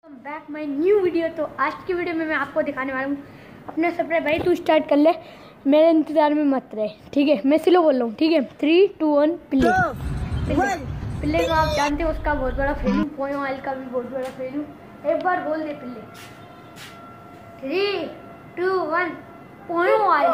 Back my new video. तो आज की वीडियो में मैं आपको दिखाने वाला हूँ अपना सरप्राइज। भाई तू स्टार्ट कर ले, मेरे इंतजार में मत रहे, ठीक है? मैं स्लो बोल रहा हूँ, ठीक है? 3, 2, 1 पिल्ले। पिल्ले को आप जानते हो, उसका बहुत बड़ा फैन हूँ, पोयो ऑयल का भी बहुत बड़ा फैन हूँ। एक बार बोल दे पिल्ले। 3, 2, 1 पोयो ऑयल।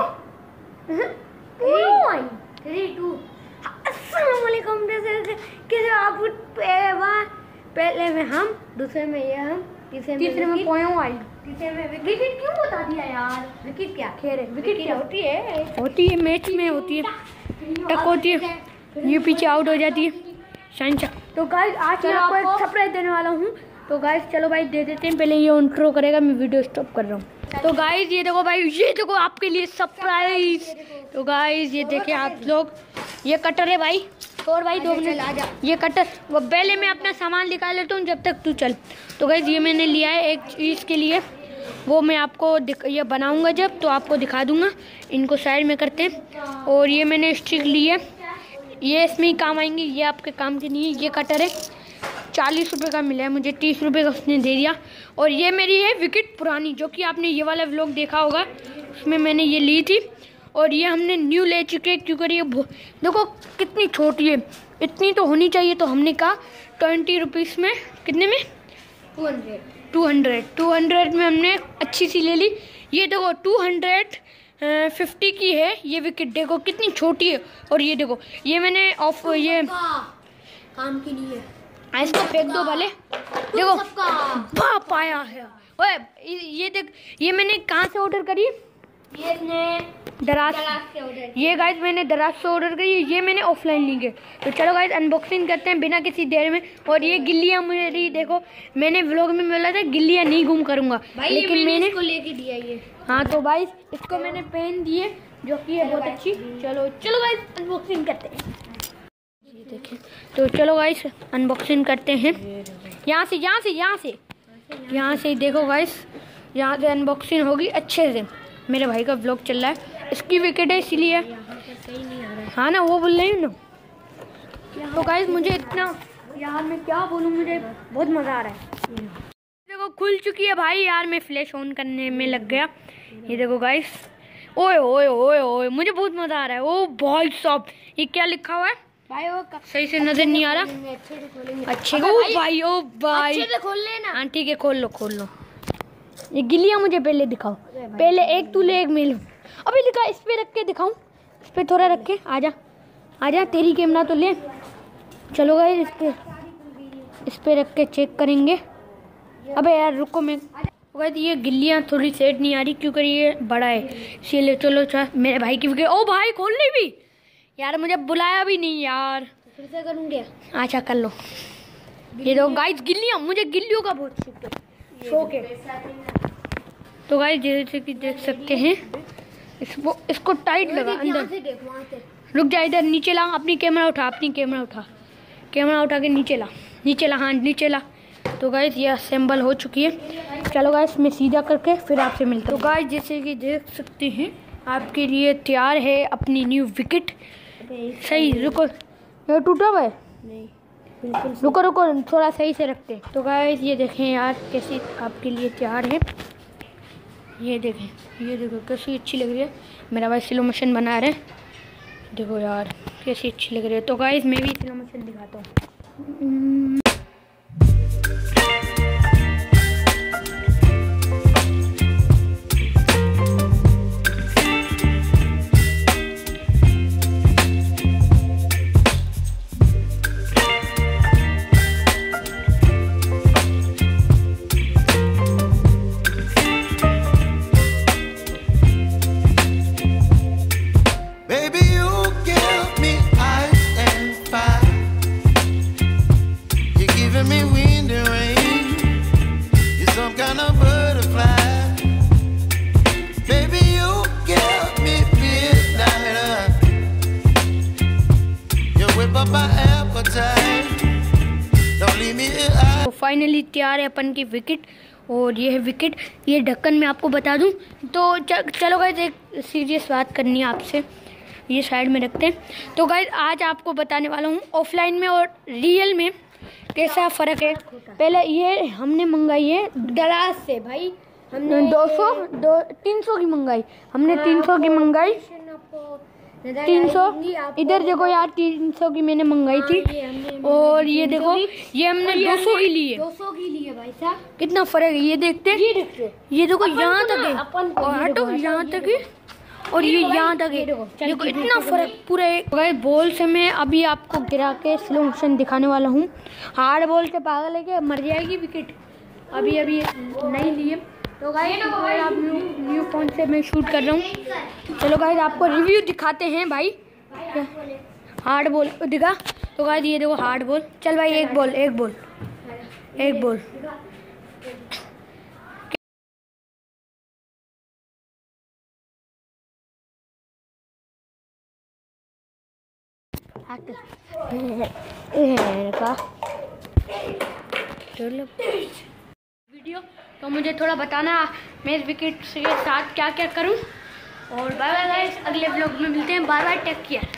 3, 2। अस्सलाम वालेकुम। कैसे आप? पहले में हम, दूसरे में ये हम, तीसरे में पोयो ऑयल, तीसरे में विकेट। क्यों बता दिया यार? विकेट क्या? खैर है, विकेट क्या होती है? होती है मैच में, होती है टक होती है, ये पीछे आउट हो जाती है शानचा। तो गाइस आज मैं आपको एक सरप्राइज देने वाला हूँ। तो गाइस चलो भाई दे देते हैं। पहले ये इंट्रो करेगा, मैं वीडियो स्टॉप कर रहा हूँ। तो गाइस ये देखो भाई, ये देखो आपके लिए सरप्राइज। तो गाइस ये देखें आप लोग, ये कटर है भाई। और भाई 2 मिनट आ जा, ये कटर। वो पहले मैं अपना सामान निकाल लेता हूँ जब तक तू चल। तो गाइस ये मैंने लिया है एक चीज़ के लिए, वो मैं आपको ये बनाऊंगा जब, तो आपको दिखा दूंगा। इनको साइड में करते हैं। और ये मैंने स्टिक ली है, ये इसमें ही काम आएंगे, ये आपके काम के नहीं है। ये कटर है, 40 रुपये का मिला है मुझे, 30 रुपये का उसने दे दिया। और ये मेरी है विकेट पुरानी, जो कि आपने ये वाला व्लॉग देखा होगा, उसमें मैंने ये ली थी। और ये हमने न्यू ले चुके हैं, क्योंकि ये देखो कितनी छोटी है, इतनी तो होनी चाहिए। तो हमने कहा 20 रुपीज़ में, कितने में? 200 में हमने अच्छी सी ले ली। ये देखो 250 की है ये विकेट, देखो कितनी छोटी है। और ये देखो ये मैंने ये काम की नहीं है, इसको फेंक दो भले। देखो बाप आया है। ओए ये देख, ये मैंने कहाँ से ऑर्डर करी? ये दराज से ऑर्डर। ये गाइस मैंने दराज से ऑर्डर करी, ये मैंने ऑफलाइन ली है। तो चलो गाइस अनबॉक्सिंग करते हैं बिना किसी देर में। और ये गिल्लियाँ मेरी देखो, मैंने व्लॉग में बोला था गिल्लियाँ नहीं घूम करूँगा, लेकिन मैंने इसको लेके दिया ये। हाँ तो गाइस इसको मैंने पहन दिए, जो कि है बहुत अच्छी। चलो गाइस अनबॉक्सिंग करते हैं। ये देखें, तो चलो गाइस अनबॉक्सिंग करते हैं। यहाँ से देखो गाइस, यहाँ से अनबॉक्सिंग होगी अच्छे से। मेरे भाई का व्लॉग चल रहा है, इसकी विकेट है इसीलिए। हाँ ना, वो बोल रही हूँ ना। तो गाइस मुझे इतना, यार मैं क्या बोलूँ, मुझे बहुत मज़ा आ रहा है। देखो खुल चुकी है भाई, यार मैं फ्लैश ऑन करने में लग गया। ये देखो गाइस, ओए ओए ओए ओए, मुझे बहुत मज़ा आ रहा है। ओ भाई साहब, ये क्या लिखा हुआ है भाई? वो सही से नजर नहीं आ रहा। अच्छे को भाई, ओ भाई अच्छे से खोल लेना। हाँ ठीक है, खोल लो। ये गिल्लियाँ मुझे पहले दिखाओ, पहले एक तू ले एक मैं लूँ। अभी दिखा, इस पे रख के दिखाऊं, इस पे थोड़ा रख के। आजा तेरी कैमरा तो ले। चलो गाइस इस पे रख के चेक करेंगे। अबे यार रुको, मैं गाइस ये गिल्लियाँ थोड़ी सेट नहीं आ रही, क्योंकि ये बड़ा है इसीलिए। चलो मेरे भाई की विकेट। ओ भाई खोल ली भी यार, मुझे बुलाया भी नहीं यार। फिर से करूँगी। अच्छा कर लो। ये दो गाइस गिल्लियाँ, मुझे गिल्लियों का बहुत शौक है। तो गाइस जैसे कि देख सकते हैं, इसको टाइट लगा अंदर। रुक जा, इधर नीचे ला, अपनी कैमरा उठा, कैमरा उठा के नीचे ला। हाँ नीचे ला। तो गाइस ये असेंबल हो चुकी है। चलो गाइस मैं सीधा करके फिर आपसे मिलता हूँ। तो गाइस जैसे कि देख सकते हैं, आपके लिए तैयार है अपनी न्यू विकेट। सही रुको, ये टूटा हुआ है नहीं, रुको थोड़ा सही से रखते। तो गाइस ये देखें यार, कैसी आपके लिए तैयार है। ये देखो कैसी अच्छी लग रही है। मेरा भाई स्लो मोशन बना रहे, देखो यार कैसी अच्छी लग रही है। तो गाइस मैं भी स्लो मोशन दिखाता हूँ। तो फाइनली तैयार है अपन की विकेट। और ये है विकेट, ये ढक्कन मैं आपको बता दूं। तो चलो गाइस एक सीरियस बात करनी है आपसे, ये साइड में रखते हैं। तो गाइस आज आपको बताने वाला हूँ ऑफलाइन में और रियल में कैसा फ़र्क है। पहले ये हमने मंगाई है दराज से भाई, हमने 300 की मंगाई, हमने 300 की मंगाई, 300। इधर देखो यार 300 की मैंने मंगाई थी। और ये देखो ये हमने 200 की ली है, 200 की ली है भाई साहब। कितना फ़र्क है ये देखते। ये देखो यहाँ तक है, और हटो यहाँ तक है, और ये यहाँ तक है। देखो इतना फ़र्क पूरा है। बॉल से मैं अभी आपको गिरा के स्लो मोशन दिखाने वाला हूँ। हार्ड बॉल के पागल है कि मर जाएगी विकेट। अभी अभी नहीं लिए तो गाइस आप न्यू फ़ोन से मैं शूट कर रहा हूँ। चलो गाइस आपको रिव्यू दिखाते हैं भाई। हार्ड बॉल दिखा तो गाइस ये देखो हार्ड बॉल। चल भाई एक बॉल वीडियो तो मुझे थोड़ा बताना मैं इस विकेट के साथ क्या क्या करूं। और बाय बाय गाइस, अगले व्लॉग में मिलते हैं। Bye bye, take care.